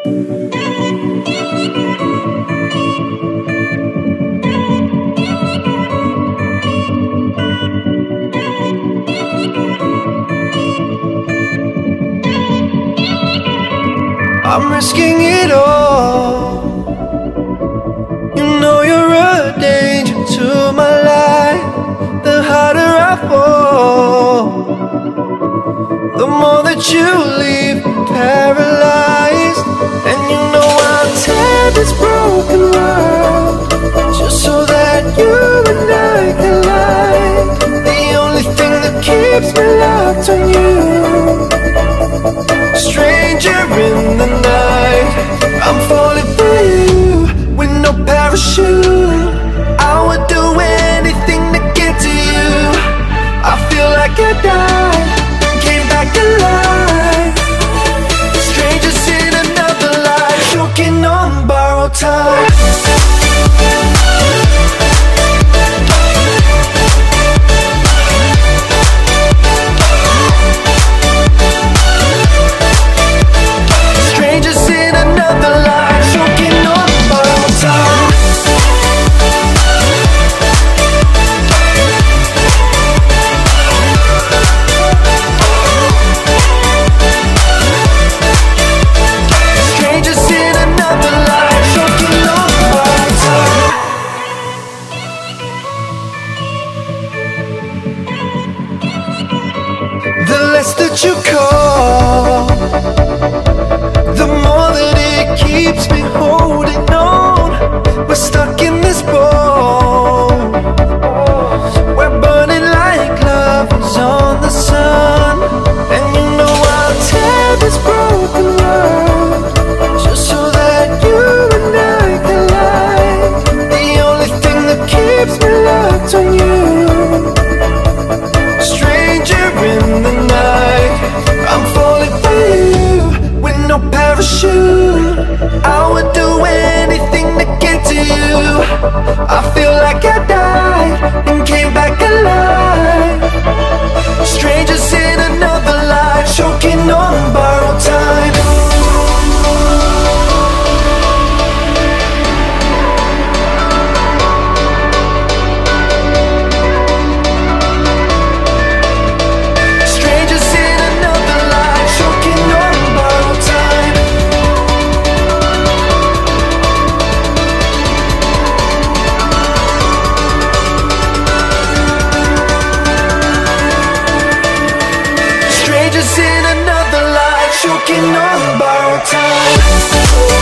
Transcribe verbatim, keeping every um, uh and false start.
I'm risking it all. You know you're a danger to my life. The harder I fall, the more that you leave me paralyzed. And you know I'll tear this broken world just so that you and I can lie. The only thing that keeps me locked on you, stranger in the night. I'm falling for you with no parachute. I would do anything to get to you. I feel like I died, came back alive. Strangers in another life, choking on borrowed time. You call, the more that it keeps me holding on. We're stuck in this boat, we're burning like lovers on the sun. And you know I'll tear this broken world just so that you and I can lie. The only thing that keeps me locked on you, stranger in the night. I'm falling for you with no parachute. I would do anything to get to you. I feel like I died and came back alive. Strangers in another life, choking on borrowed time. In another life, choking on borrowed time.